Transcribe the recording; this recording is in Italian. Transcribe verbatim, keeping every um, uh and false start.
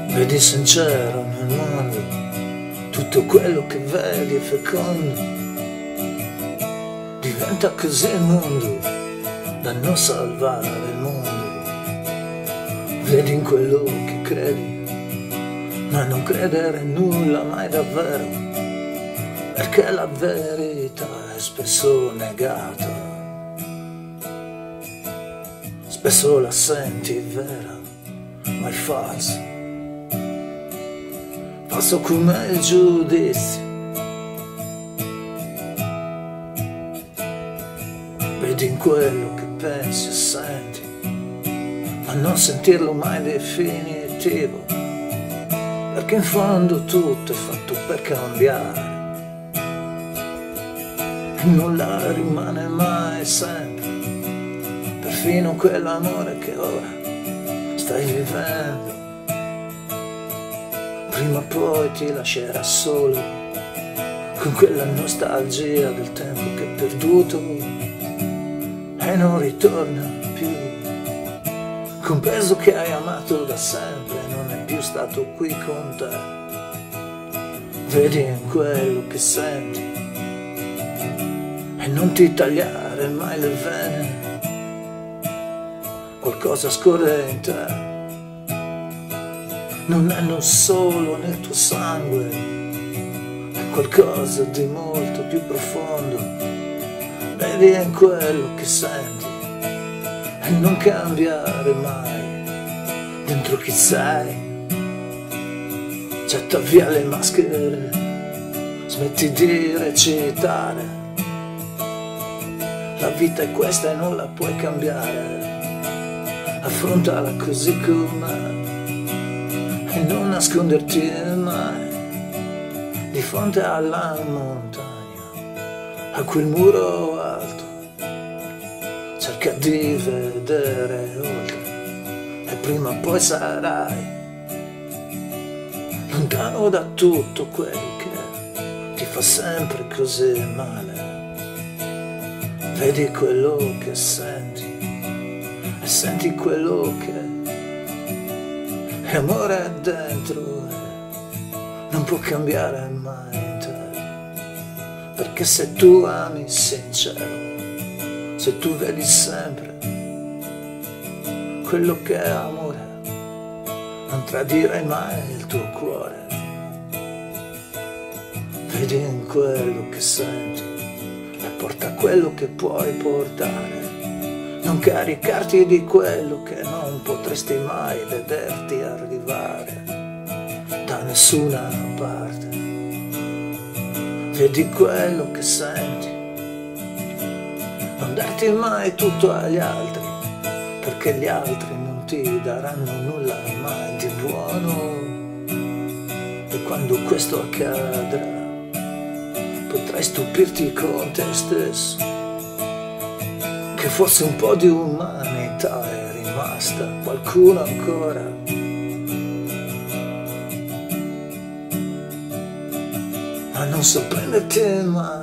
Vedi sincero nel mondo, tutto quello che vedi è fecondo. Diventa così il mondo da non salvare il mondo. Vedi in quello che credi, ma non credere in nulla mai davvero, perché la verità è spesso negata. Spesso la senti vera, ma è falsa. Falso come il giudizio. Vedi in quello che pensi e senti, ma non sentirlo mai definitivo, perché in fondo tutto è fatto per cambiare e nulla rimane mai sempre, perfino quell'amore che ora stai vivendo. Prima o poi ti lascerà solo, con quella nostalgia del tempo che è perduto e non ritorna più, compreso che hai amato da sempre e non è più stato qui con te. Vedi in quello che senti e non ti tagliare mai le vene, qualcosa scorre in te, non è non solo nel tuo sangue, è qualcosa di molto più profondo. Vedi in quello che senti e non cambiare mai dentro chi sei. Getta via le maschere, smetti di recitare, la vita è questa e non la puoi cambiare. Affrontala così com'è e non nasconderti mai di fronte alla montagna, a quel muro alto. Cerca di vedere oltre e prima o poi sarai lontano da tutto quello che ti fa sempre così male. Vedi quello che senti e senti quello che e amore è dentro e non può cambiare mai in te, perché se tu ami sincero, se tu vedi sempre quello che è amore, non tradirai mai il tuo cuore. Vedi in quello che senti e porta quello che puoi portare. Non caricarti di quello che non potresti mai vederti arrivare da nessuna parte. Vedi quello che senti, non darti mai tutto agli altri, perché gli altri non ti daranno nulla mai di buono. E quando questo accadrà, potrai stupirti con te stesso, che forse un po' di umanità è rimasta, qualcuno ancora. Ma non sorprenderti mai